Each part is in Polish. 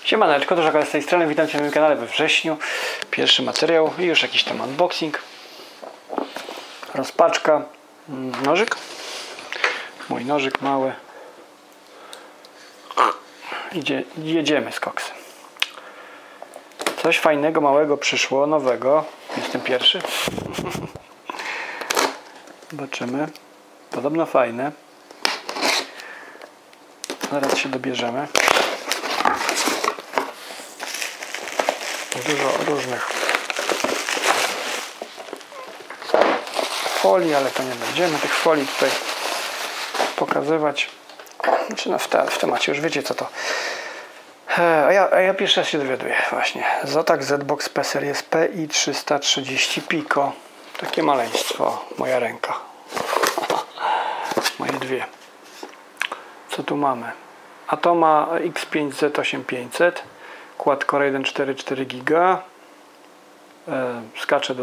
Siemaneczko, to Żaka z tej strony, witam Cię na moim kanale we wrześniu. Pierwszy materiał i już jakiś tam unboxing. Rozpaczka, nożyk. Mój nożyk mały. Jedziemy z koksem. Coś fajnego, małego przyszło, nowego. Jestem pierwszy. Zobaczymy. Podobno fajne. Zaraz się dobierzemy. Dużo różnych folii, ale to nie będziemy tych folii tutaj pokazywać. Znaczy no w temacie już wiecie co to. A ja pierwszy raz się dowiaduję właśnie. Zotac Z-Box P Series PI 330 Pico. Takie maleństwo, moja ręka. Moje dwie. Co tu mamy? Atoma X5 Z8500. Quad-core 1,4 GB. Skacze do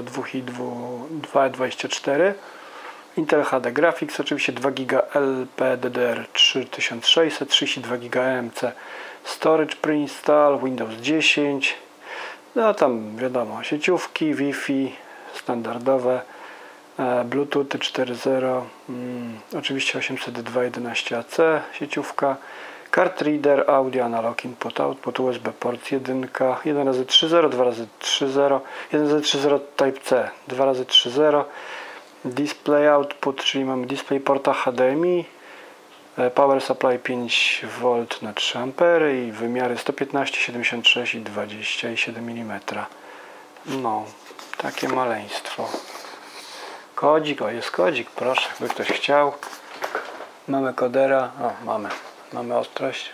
2,24. Intel HD Graphics, oczywiście 2 GB LPDDR 3600, 32 GB EMC Storage Preinstall, Windows 10. No tam wiadomo, sieciówki, Wi-Fi standardowe, Bluetooth 4.0, oczywiście 802.11ac sieciówka. Card reader, audio, analog, input, output, USB port 1, 1x3.0, 2x3.0, 1x3.0 Type-C, 2x3.0, display output, czyli mamy display porta HDMI, power supply 5V na 3A i wymiary 115, 76 i 27 mm. No, takie maleństwo. Kodzik, o jest kodzik, proszę, by ktoś chciał. Mamy kodera, o mamy ostrość.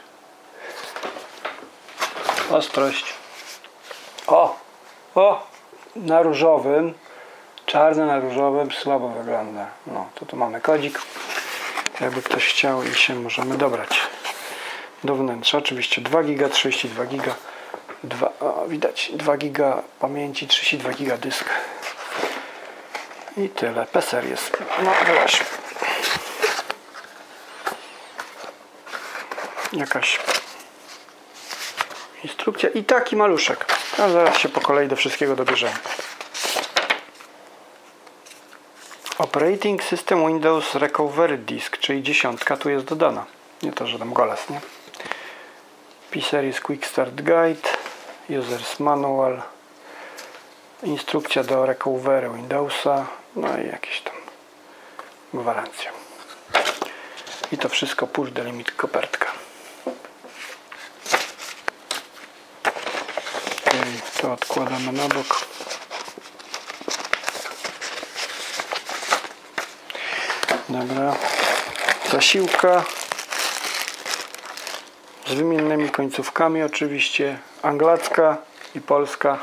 O! Na różowym. Czarny na różowym słabo wygląda. No, to tu mamy kodzik. Jakby ktoś chciał i się możemy dobrać do wnętrza. Oczywiście 2 GB, 32 GB. Widać 2 GB pamięci, 32 GB dysk. I tyle. P Series. No właśnie. Jakaś instrukcja i taki maluszek. A zaraz się po kolei do wszystkiego dobierzemy. Operating System Windows Recovery Disk, czyli 10 tu jest dodana. Nie to, że tam goles, nie? P-Series Quick Start Guide, Users Manual, instrukcja do recovery Windowsa, no i jakieś tam gwarancja. I to wszystko push the limit kopertka. To odkładamy na bok. Dobra. Zasiłka z wymiennymi końcówkami oczywiście. Anglacka i polska.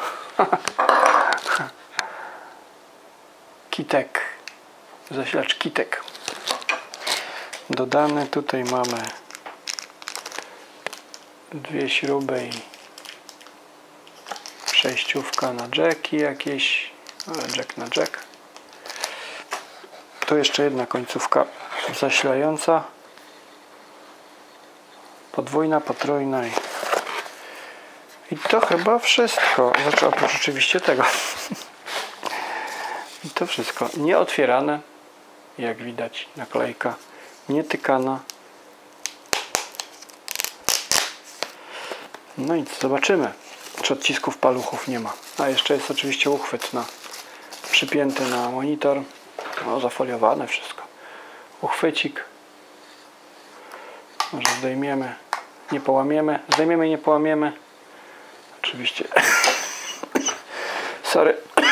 Kitek. Zasilacz Kitek. Dodany. Tutaj mamy dwie śruby i przejściówka na jacki jakieś, ale jack na jack. Tu jeszcze jedna końcówka zasilająca, podwójna, potrójna i to chyba wszystko, znaczy oprócz oczywiście tego. I to wszystko nieotwierane, jak widać, naklejka nietykana. No i zobaczymy, czy odcisków paluchów nie ma. A jeszcze jest oczywiście uchwyt przypięty na monitor. No, zafoliowane wszystko. Uchwycik. Może zdejmiemy, nie połamiemy. Zdejmiemy i nie połamiemy. Oczywiście. Sorry.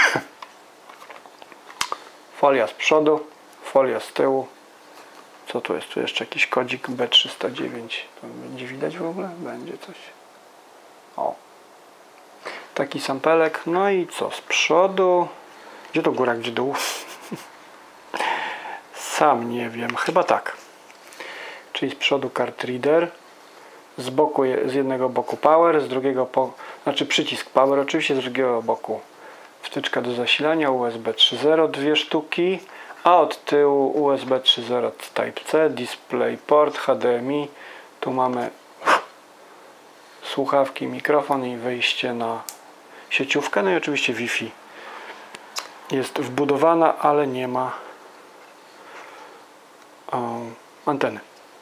Folia z przodu, folia z tyłu. Co tu jest? Tu jeszcze jakiś kodzik B309. To będzie widać w ogóle? Będzie coś. O. Taki sampelek. No i co? Z przodu. Gdzie to góra, gdzie dół? Sam nie wiem. Chyba tak. Czyli z przodu card reader. Z boku, z jednego boku power, z drugiego znaczy przycisk power oczywiście, z drugiego boku wtyczka do zasilania USB 3.0, dwie sztuki, a od tyłu USB 3.0 Type-C, DisplayPort, HDMI. Tu mamy słuchawki, mikrofon i wyjście na sieciówkę, no i oczywiście Wi-Fi jest wbudowana, ale nie ma anteny.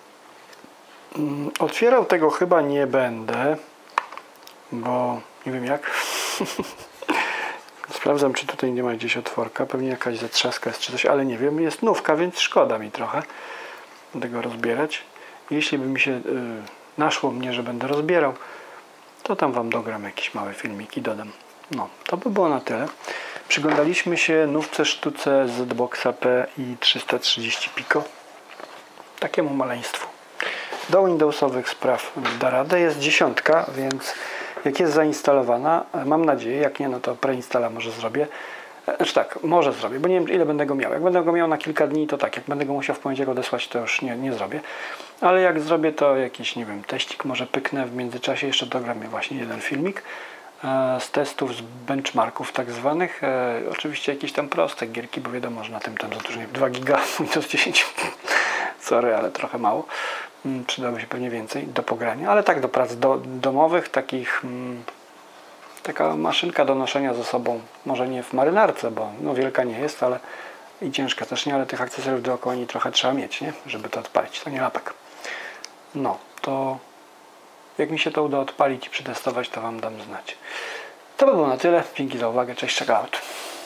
Otwierał tego chyba nie będę, bo nie wiem jak. Sprawdzam, czy tutaj nie ma gdzieś otworka, pewnie jakaś zatrzaska jest czy coś, ale nie wiem, jest nówka, więc szkoda mi trochę tego rozbierać. Jeśli by mi się naszło mnie, że będę rozbierał, to tam wam dogram jakieś małe filmiki, dodam. No, to by było na tyle. Przyglądaliśmy się nówce sztuce Z-Boxa PI330 Pico. Takiemu maleństwu. Do Windowsowych spraw da radę. Jest 10, więc jak jest zainstalowana, mam nadzieję, jak nie, no to preinstala może zrobię. Znaczy tak, może zrobię, bo nie wiem ile będę go miał. Jak będę go miał na kilka dni, to tak. Jak będę go musiał w poniedziałek odesłać, to już nie zrobię. Ale jak zrobię, to jakiś, nie wiem, teścik może pyknę. W międzyczasie jeszcze dogram właśnie jeden filmik z testów, z benchmarków tak zwanych. Oczywiście jakieś tam proste gierki, bo wiadomo, że na tym tam za dużo, 2 giga, Windows 10. Sorry, ale trochę mało. Przydałoby się pewnie więcej do pogrania, ale tak do prac domowych, takich taka maszynka do noszenia ze sobą, może nie w marynarce, bo no wielka nie jest, ale i ciężka też nie, ale tych akcesoriów dookoła niej trochę trzeba mieć, nie? Żeby to odpalić, to nie lapek. No, to jak mi się to uda odpalić i przetestować, to wam dam znać. To by było na tyle, dzięki za uwagę, cześć, check out.